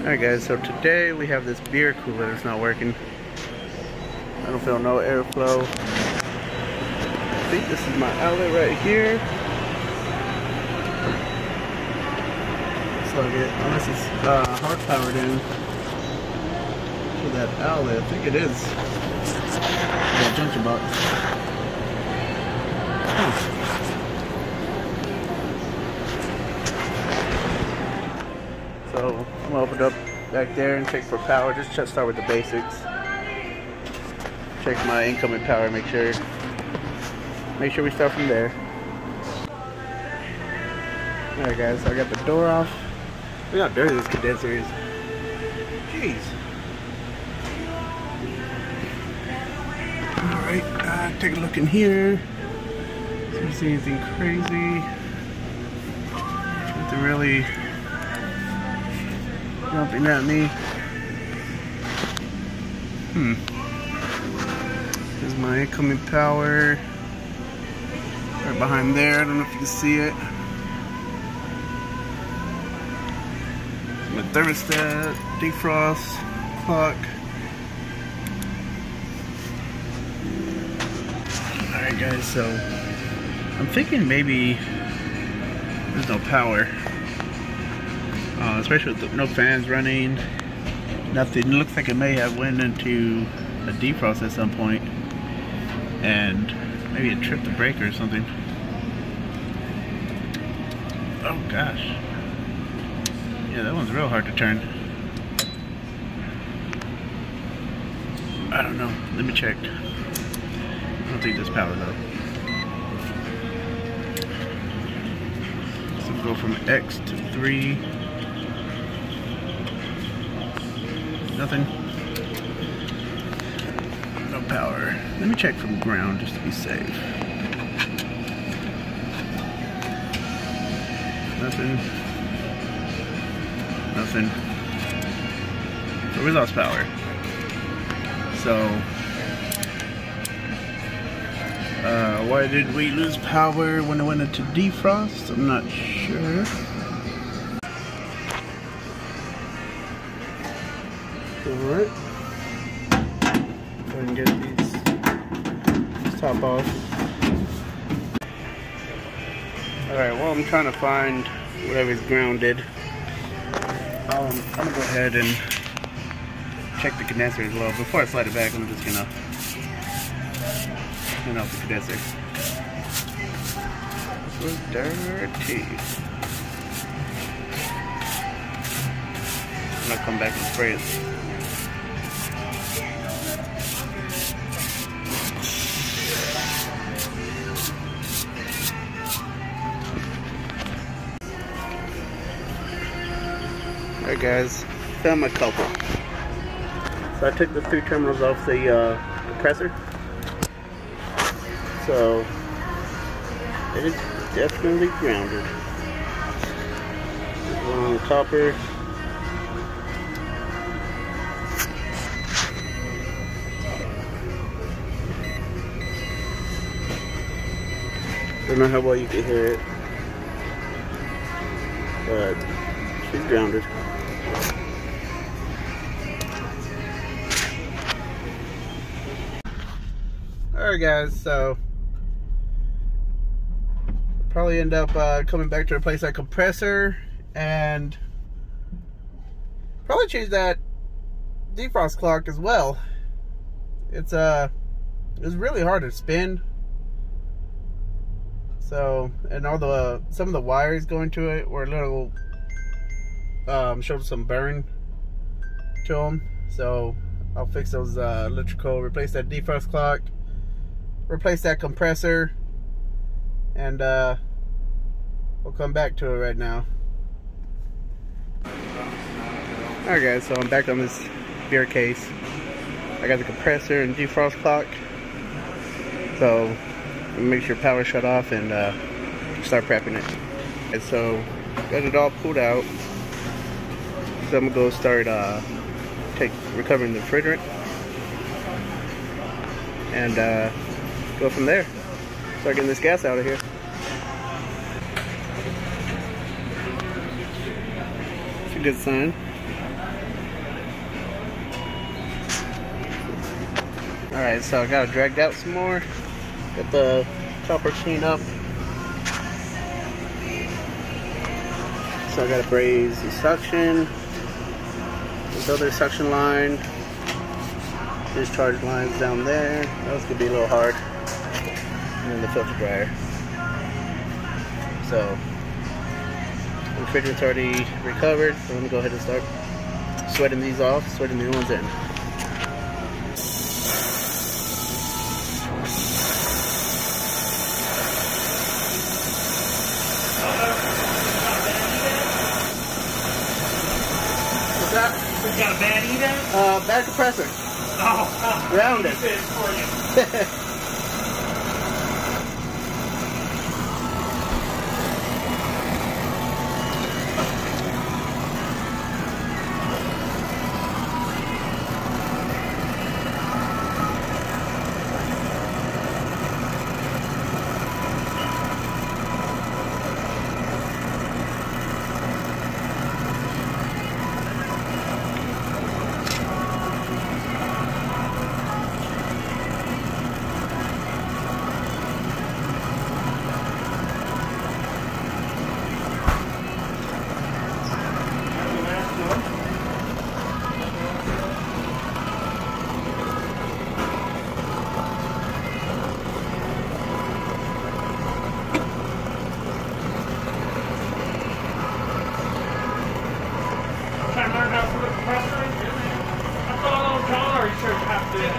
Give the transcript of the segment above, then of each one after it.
Alright guys, so today we have this beer cooler that's not working. I don't feel no airflow. I think this is my outlet right here. Looks like it, unless it's hard powered in to that outlet. I think it is. That junction box. So I'm gonna open it up back there and check for power. Just start with the basics. Check my incoming power. Make sure we start from there. Alright guys, so I got the door off. Look how dirty this condenser is. Jeez. Alright, take a look in here. See if you see anything crazy. Nothing really jumping at me. There's my incoming power. Right behind there, I don't know if you can see it. My thermostat, defrost, clock. Alright guys, so I'm thinking maybe there's no power. Especially with no fans running, nothing. It looks like it may have went into a defrost at some point, and maybe it tripped the breaker or something. Oh gosh. Yeah, that one's real hard to turn. I don't know. Let me check. I don't think there's power though. So we'll go from X to 3. Nothing. No power. Let me check from ground just to be safe. Nothing. Nothing. So we lost power. So why did we lose power when it went into defrost? I'm not sure. Alright. Go ahead and get these top off. Alright, well I'm trying to find whatever's grounded. I'm gonna go ahead and check the condenser as well. Before I slide it back, I'm just gonna turn off the condenser. This was dirty. I'm gonna come back and spray it. Alright guys, found my culprit. So I took the 3 terminals off the compressor. So it is definitely grounded. There's one on the copper. Don't know how well you can hear it, but she's grounded. Alright guys, so probably end up coming back to replace that compressor and probably change that defrost clock as well. It's really hard to spin. So, and all the some of the wires going to it were a little showed some burn to them. So I'll fix those electrical, replace that defrost clock, replace that compressor, and we'll come back to it right now. Alright guys, so I'm back on this beer case. I got the compressor and defrost clock. So make sure power shut off and start prepping it. And so got it all pulled out. So I'm gonna go start recovering the refrigerant and go from there. Start getting this gas out of here. It's a good sign. Alright, so I got it dragged out some more. Got the chopper cleaned up. So I gotta braze the suction. This other suction line. Discharge lines down there. Those could be a little hard. And then the filter dryer. So, the refrigerant's already recovered. So I'm gonna go ahead and start sweating these off, sweating the new ones in. What's that? We got a bad event? Bad compressor. Oh, Rounded. for you. Trying to learn how to put a compressor in? I thought on John, or you sure you have to?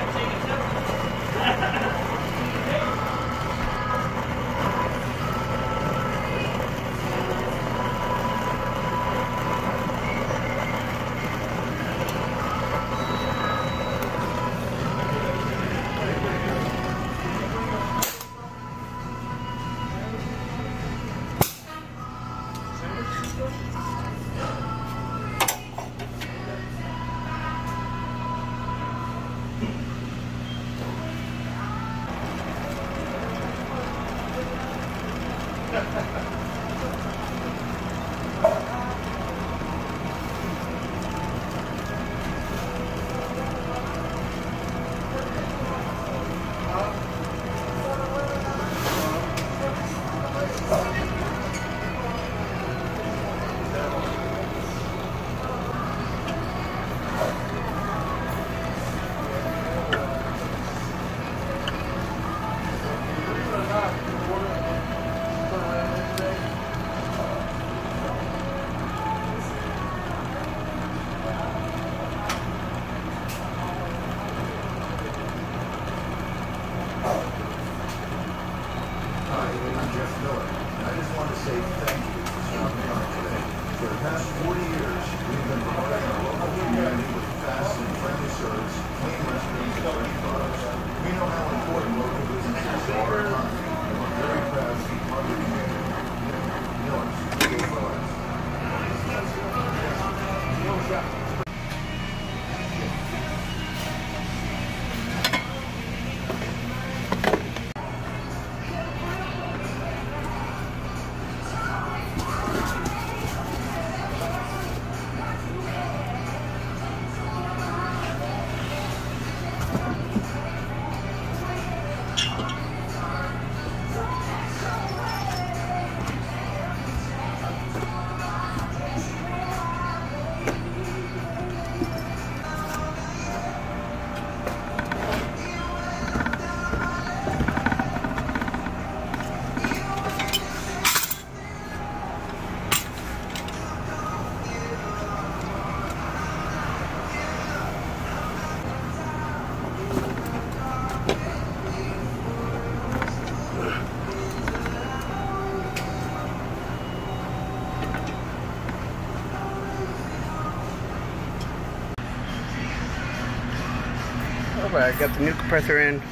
Alright, got the new compressor in.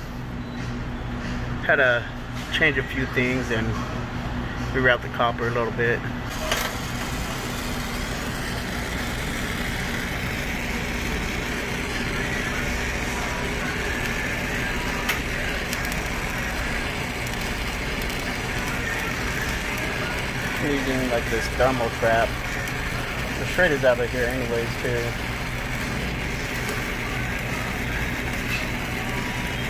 Had to change a few things and reroute the copper a little bit. Using like this thermal trap. The shred is out of here anyways too.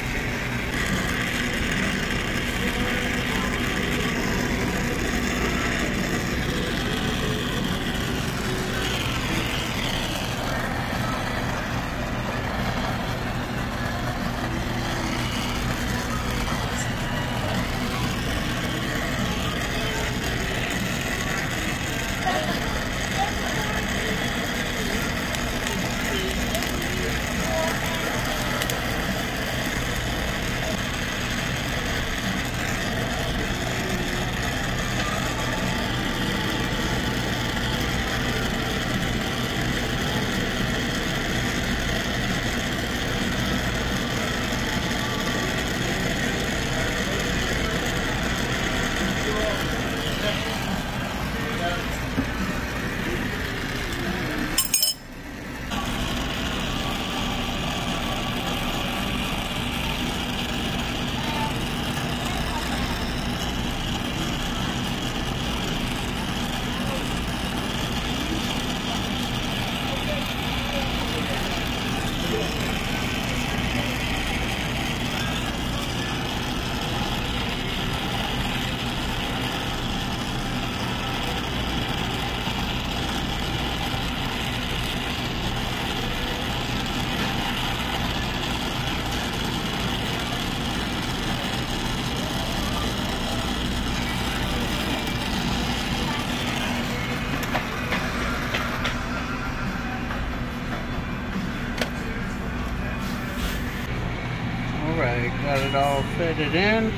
Got it all fitted in.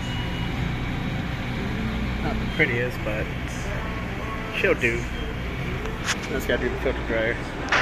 Not the prettiest, but she'll do. Just gotta do the filter dryer.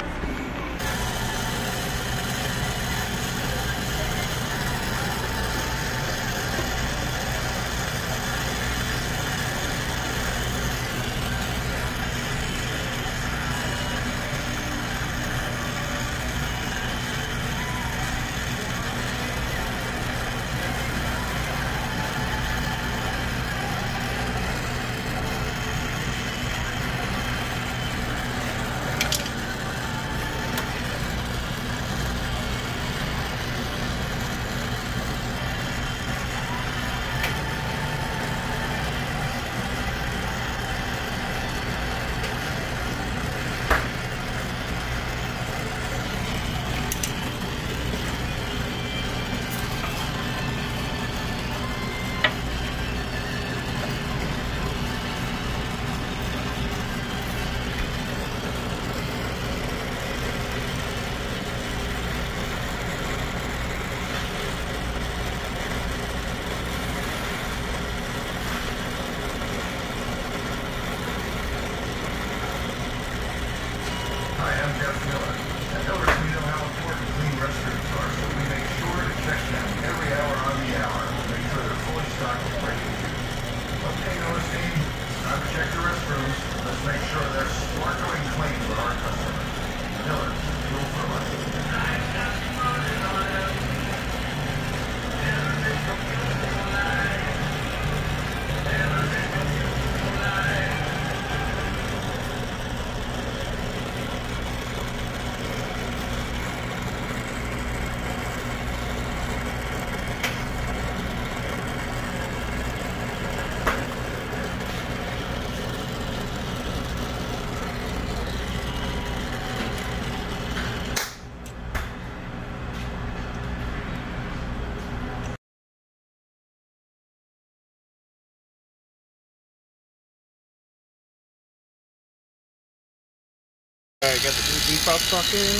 Alright, got the defrost clock in.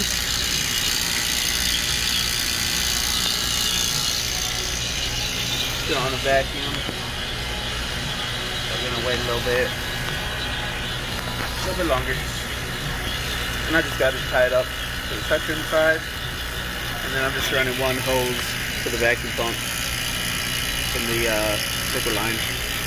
Still on a vacuum. I'm gonna wait a little bit longer. And I just got it tied up to the suction side. And then I'm just running one hose to the vacuum pump from the liquid line.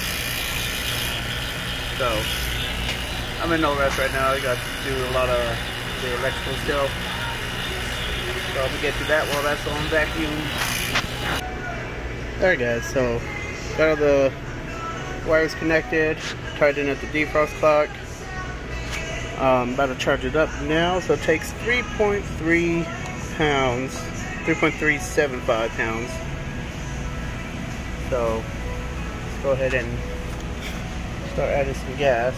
So I'm in no rush right now. I got to do a lot of the electrical still. So I'm gonna get to that while that's on vacuum. Alright guys, so got all the wires connected, tied in at the defrost clock. About to charge it up now, so it takes 3.3 pounds, 3.375 pounds. So let's go ahead and start adding some gas.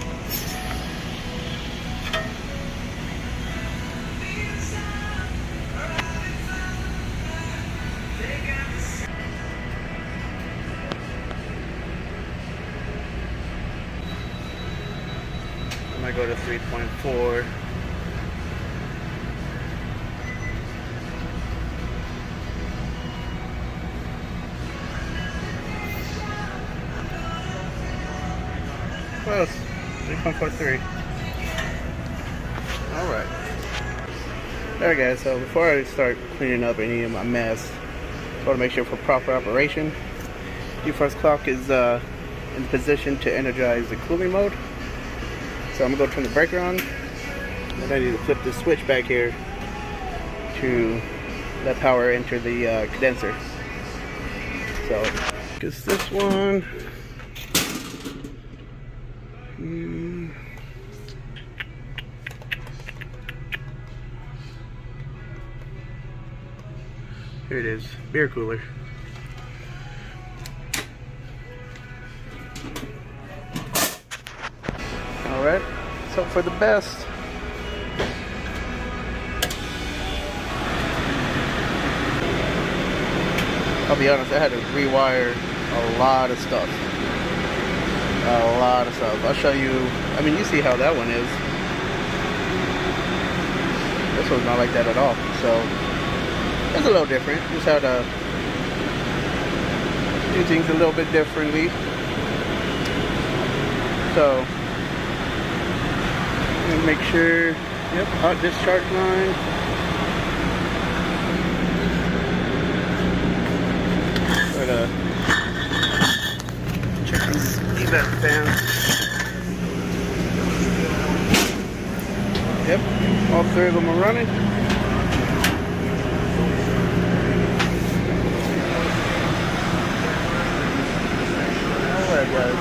I might go to 3.4. Close. 3.43. Alright. Alright guys, so before I start cleaning up any of my mess, I want to make sure for proper operation. Defrost clock is in position to energize the cooling mode. So I'm going to go turn the breaker on. And I need to flip the switch back here to let power enter the condenser. So, guess this one. Here it is, beer cooler. Alright, so for the best. I'll be honest, I had to rewire a lot of stuff. I'll show you, I mean, you see how that one is. This one's not like that at all, so it's a little different. Just had to do things a little bit differently. So make sure, yep, hot discharge line. Try to check these HVAC fans. Yep, all three of them are running. Alright guys.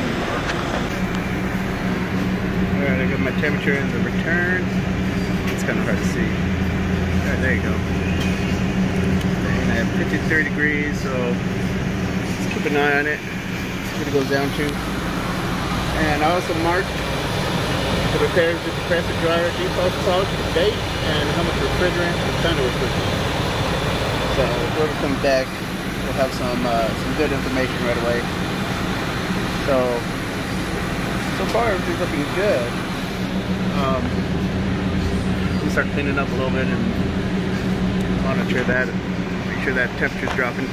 Alright, I got my temperature in the return. It's kind of hard to see. Alright, there you go. And I have 53 degrees, so let's keep an eye on it. See what it goes down to. And I also marked the repairs, the compressor, dryer, defrost polish, the date, and how much refrigerant and thunder refrigerant. So whoever comes back will have some good information right away. So far everything's looking good. We start cleaning up a little bit and monitor that and make sure that temperature's dropping.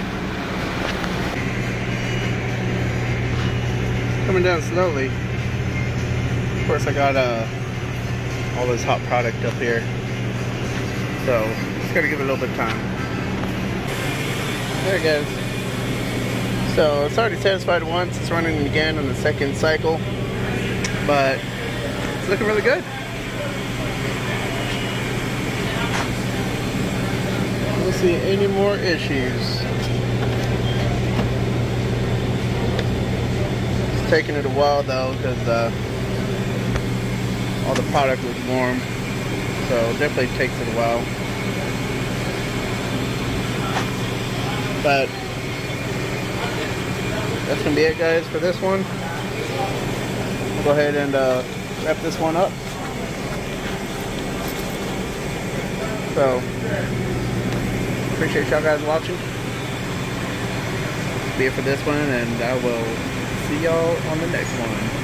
Coming down slowly. Of course, I got all this hot product up here, so just gotta give it a little bit of time. There it goes. So it's already satisfied once. It's running again on the second cycle, but it's looking really good. I don't see any more issues. It's taking it a while though, because all the product was warm, so it definitely takes it a while. But that's gonna be it, guys, for this one. I'll go ahead and wrap this one up. So appreciate y'all guys watching. Be it for this one, and I will see y'all on the next one.